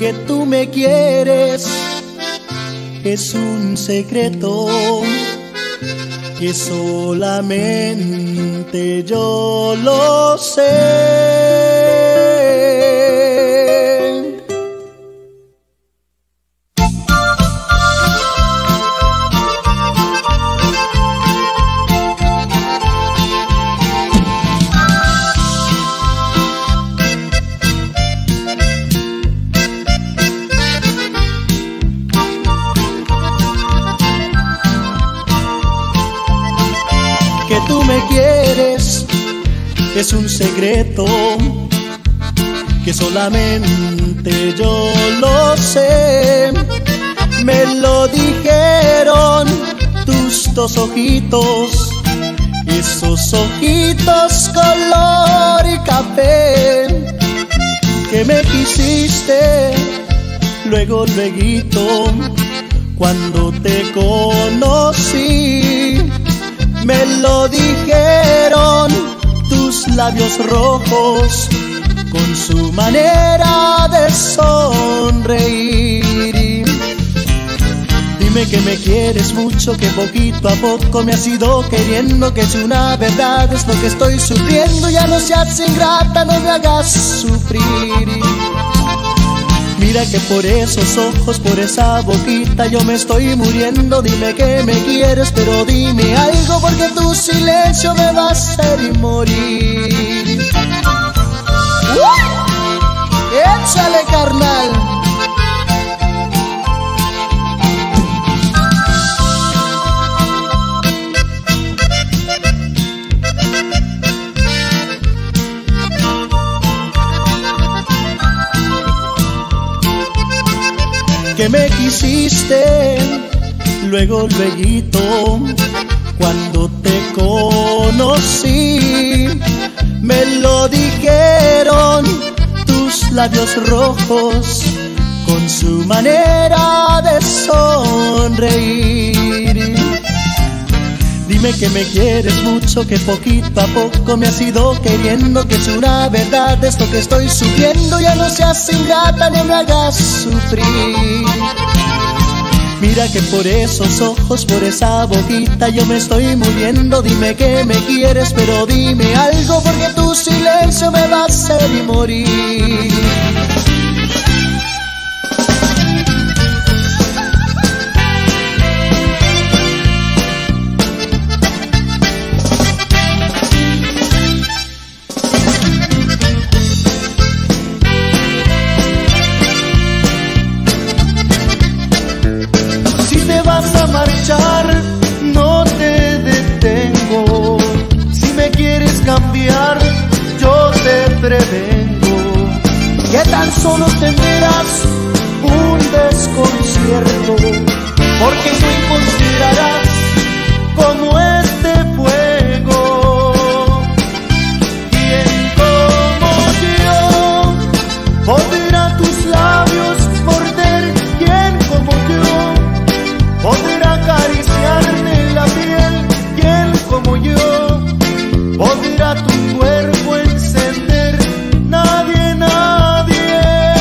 Que tú me quieres es un secreto que solamente yo lo sé. Que tú me quieres es un secreto que solamente yo lo sé. Me lo dijeron tus dos ojitos, esos ojitos color y café, que me quisiste luego, lueguito, cuando te conocí. Me lo dijeron tus labios rojos con su manera de sonreír. Dime que me quieres mucho, que poquito a poco me has ido queriendo, que si una verdad es lo que estoy sufriendo, ya no seas ingrata, no me hagas sufrir. Mira que por esos ojos, por esa boquita yo me estoy muriendo. Dime que me quieres, pero dime algo, porque tu silencio me va a hacer morir. ¡Échale, carnal! Que me quisiste luego, lueguito, cuando te conocí. Me lo dijeron tus labios rojos con su manera de sonreír. Dime que me quieres mucho, que poquito a poco me has ido queriendo, que es una verdad esto que estoy sufriendo, ya no seas ingrata, no me hagas sufrir. Mira que por esos ojos, por esa boquita yo me estoy muriendo. Dime que me quieres, pero dime algo, porque tu silencio me va a hacer morir. No te detengo, si me quieres cambiar, yo te prevengo, que tan solo tendrás un desconcierto, porque no encontrarás como este fuego. Quien como yo podrá tus labios morder, quien como yo podrá acariciarme la piel, quien como yo podrá tu cuerpo encender, nadie, nadie.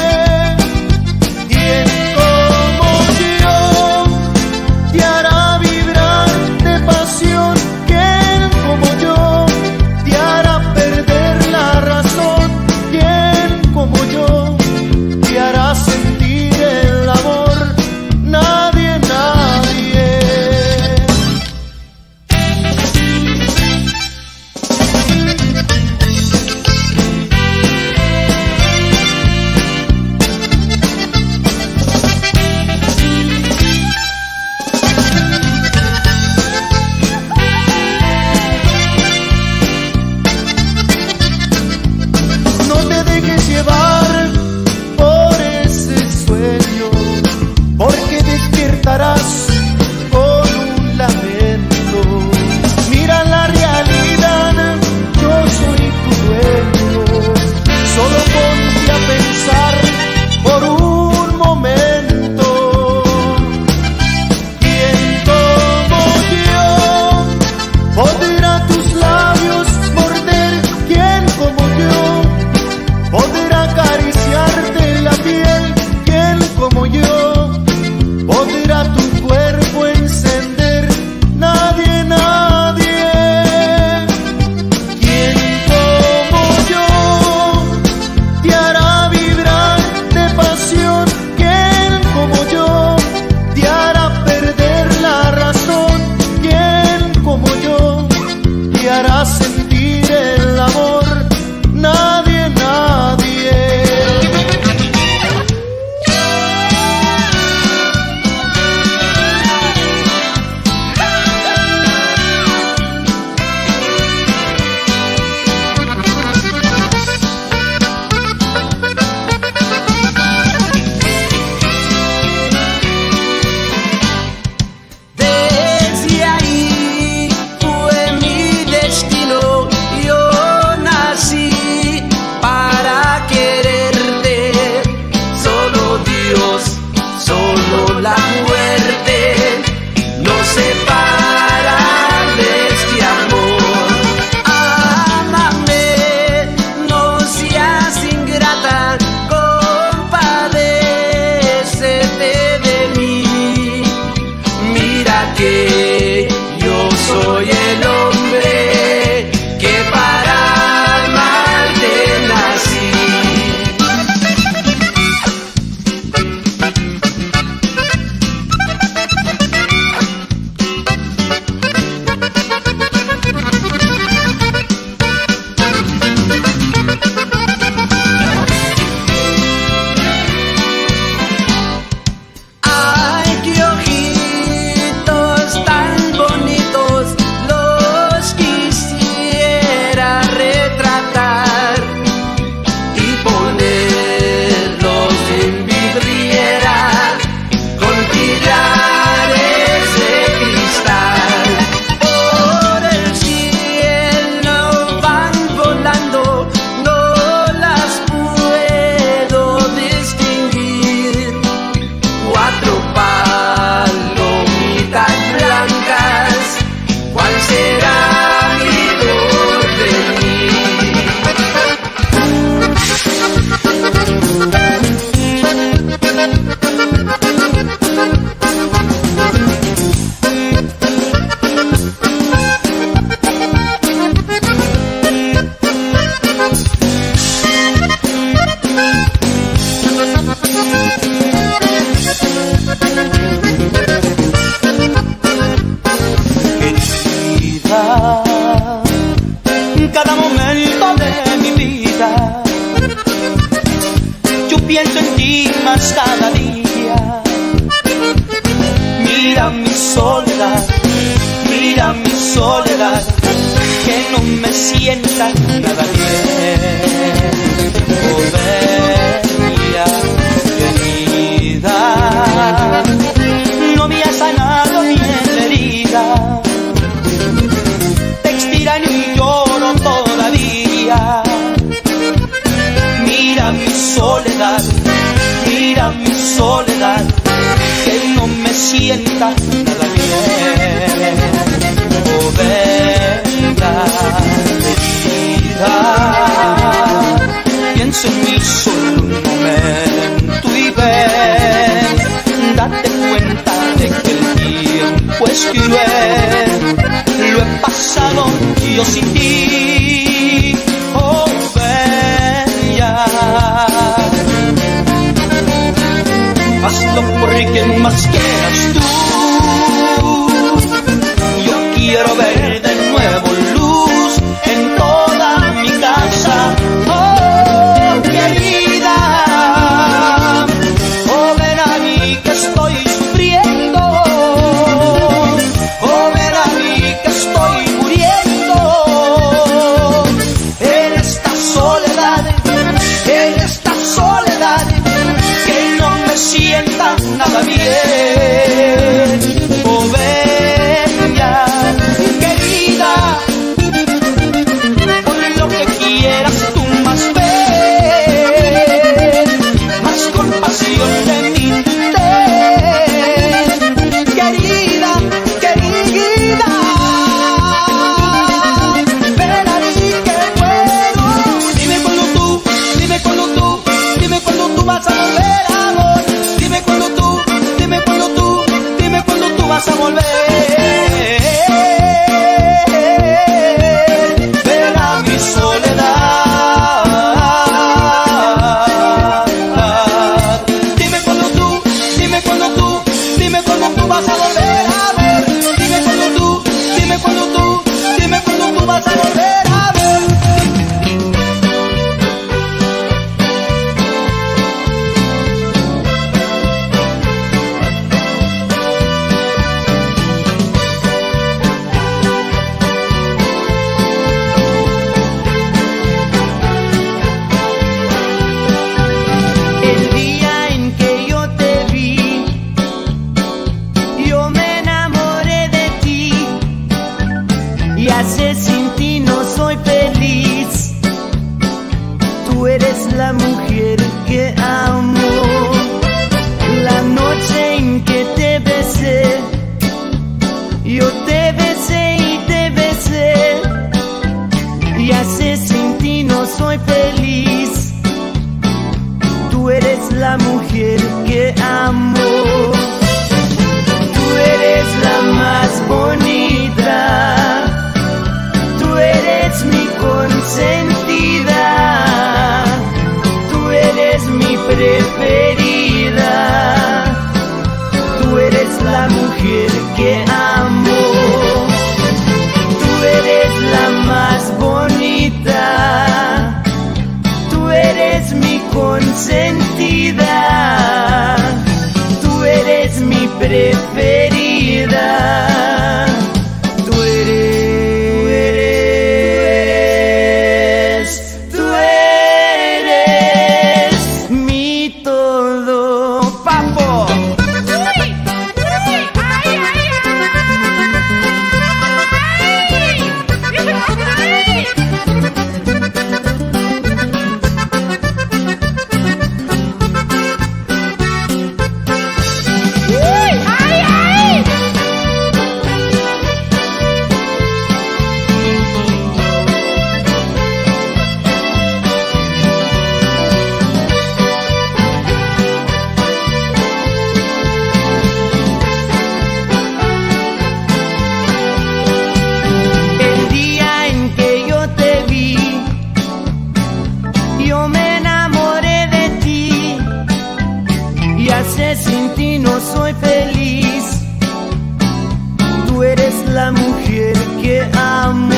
Quien como yo te hará vibrar de pasión, quien como yo te hará perder la razón, quien como yo te hará sentir el amor, nadie, nadie. hará sentir el amor, nadie, nadie. Cada momento de mi vida yo pienso en ti más cada día. Mira mi soledad, que no me sienta nada bien. Oh, bella, querida, no me has sanado bien la herida. Te extraño y lloro todavía. Mira mi soledad, que no me sienta nada bien. Oh, bella, querida, piensa en mí solo un momento y ven, date cuenta de que el tiempo es cruel. Lo he pasado yo sin ti, oh bella. Hazlo por quien más quieras tú. Yo quiero ver de nuevo luz en toda mi casa, oh querida. Oh ven a mí que estoy sufriendo, oh ven a mí que estoy muriendo en esta soledad, que no me sienta nada bien. Oh bella, querida, pon lo que quieras tú más ven, más compasión de mí ten, querida, querida. Ven a mí que puedo. Dime cuando tú vas a volver, amor. Dime cuando tú ti no soy feliz. Tú eres la mujer que amo. La noche en que te besé, yo te besé y te besé. Ya sé, sin ti no soy feliz. Tú eres la mujer que amo. Tú eres la más bonita. Tú eres mi consentida. Tú eres mi preferida. Tú eres la mujer que amo. Tú eres la más bonita. Tú eres mi consentida. Tú eres mi preferida. Tú eres mi todo, papo. Sin ti no soy feliz. Tú eres la mujer que amo.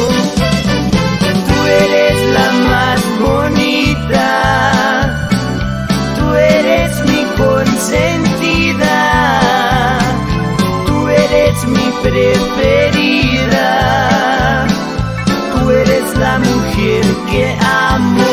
Tú eres la más bonita. Tú eres mi consentida. Tú eres mi preferida. Tú eres la mujer que amo.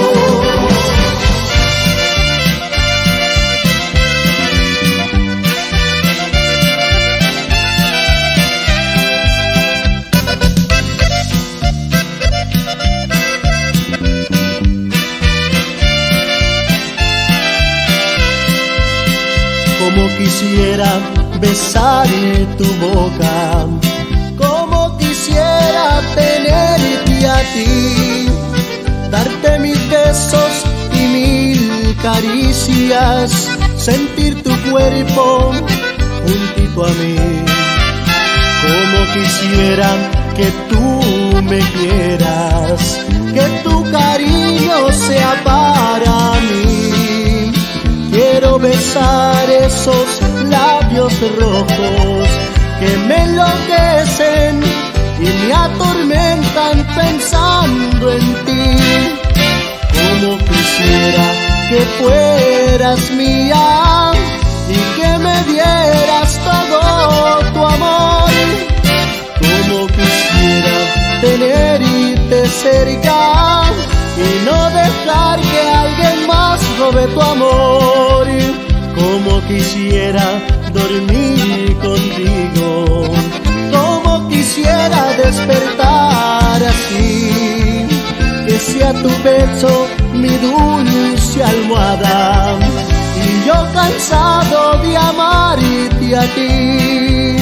Como quisiera besar tu boca, como quisiera tenerte a ti, darte mis besos y mil caricias, sentir tu cuerpo juntito a mí. Como quisiera que tú me quieras, que tu cariño sea para mí. Quiero besar esos labios rojos que me enloquecen y me atormentan pensando en ti. Como quisiera que fueras mía y que me dieras todo tu amor. Como quisiera tenerte cerca y no dejar que alguien más robe tu amor. Como quisiera dormir contigo, como quisiera despertar así, que sea tu pecho mi dulce almohada y yo cansado de amarte a ti.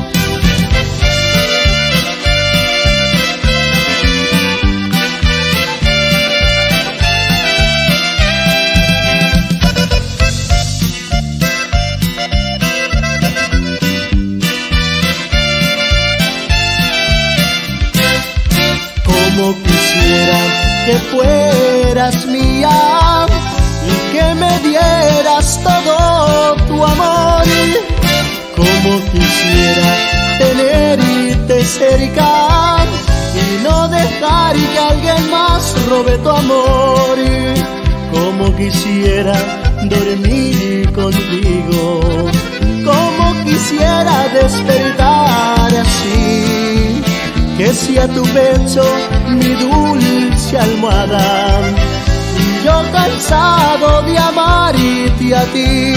Como quisiera que fueras mía y que me dieras todo tu amor. Como quisiera tenerte cerca y no dejar que alguien más robe tu amor. Como quisiera dormir contigo, como quisiera despertar así, que sea tu pecho mi dulce almohada y yo cansado de amarte a ti.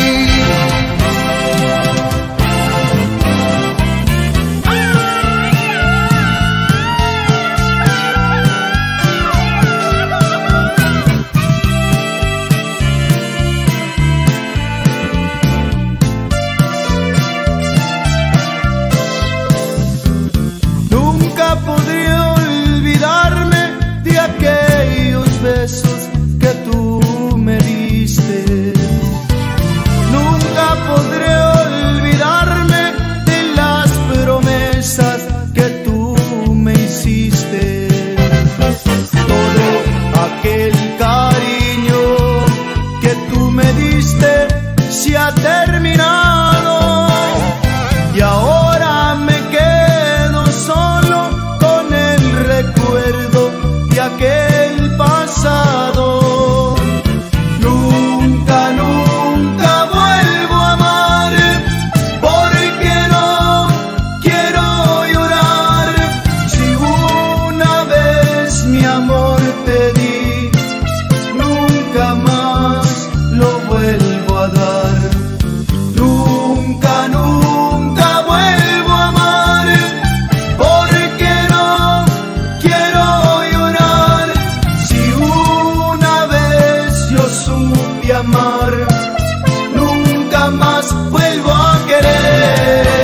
mi amor te di, nunca más lo vuelvo a dar. Nunca, nunca vuelvo a amar, porque no quiero llorar. Si una vez yo supe amar, nunca más vuelvo a querer.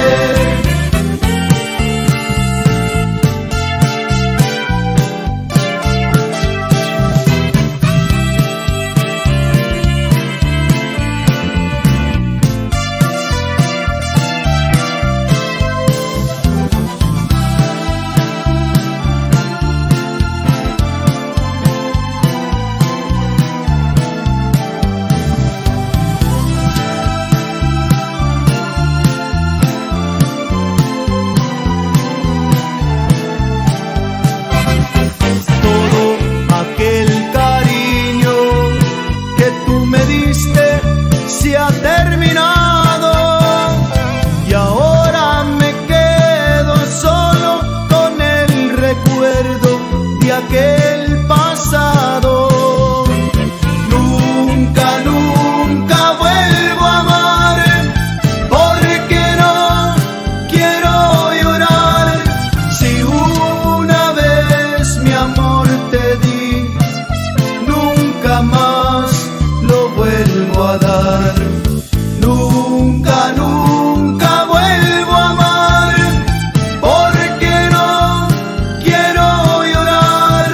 Aquel pasado, nunca, nunca vuelvo a amar, porque no quiero llorar. Si una vez mi amor te di, nunca más lo vuelvo a dar. Nunca, nunca vuelvo a amar, porque no quiero llorar.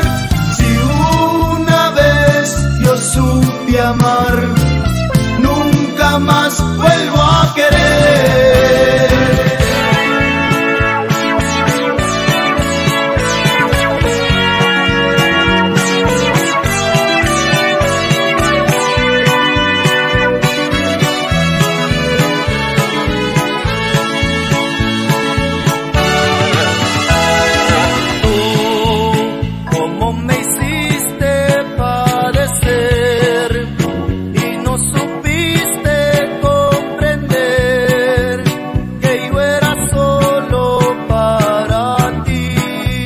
Supe amar, nunca más vuelvo a querer. ¿Cómo me hiciste padecer? Y no supiste comprender que yo era solo para ti.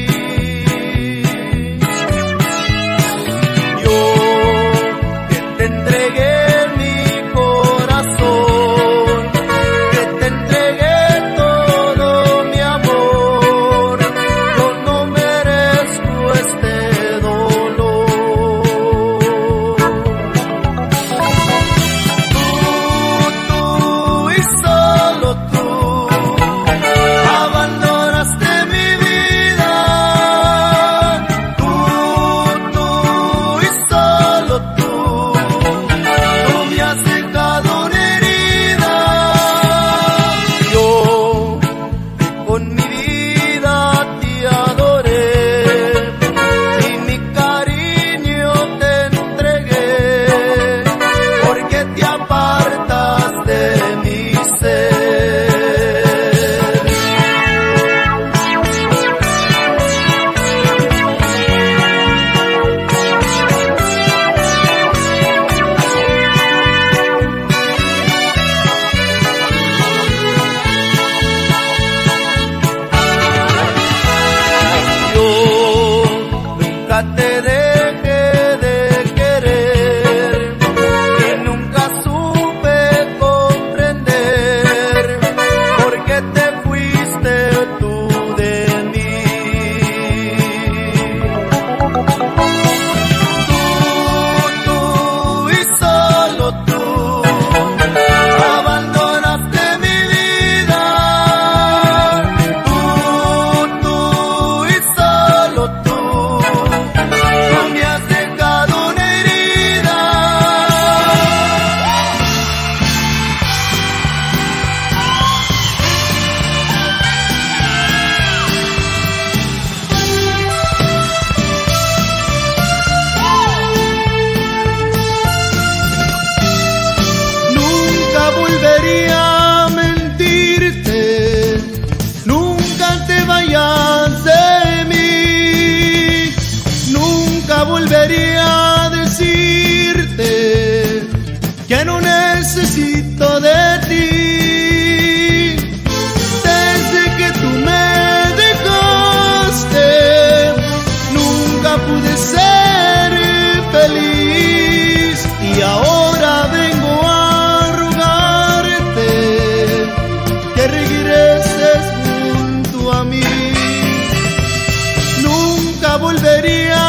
Yo que te entregué mi corazón, que te entregué todo mi amor, yo no merezco este dolor. Tú y solo tú abandonaste mi vida. Tú y solo tú me has dejado una herida. Yo con mi vida te adoré y mi cariño te entregué, porque te apartas de mi ser. Yo nunca te dejé de querer y nunca supe comprender por qué te fuiste tú de mí. Tú y solo tú abandonaste mi vida. Tú y solo tú me has dejado una herida. Nunca volvería a mentirte, nunca te vayas de mí. Nunca volvería a decirte que no necesito de ti. Desde que tú me dejaste, nunca pude volvería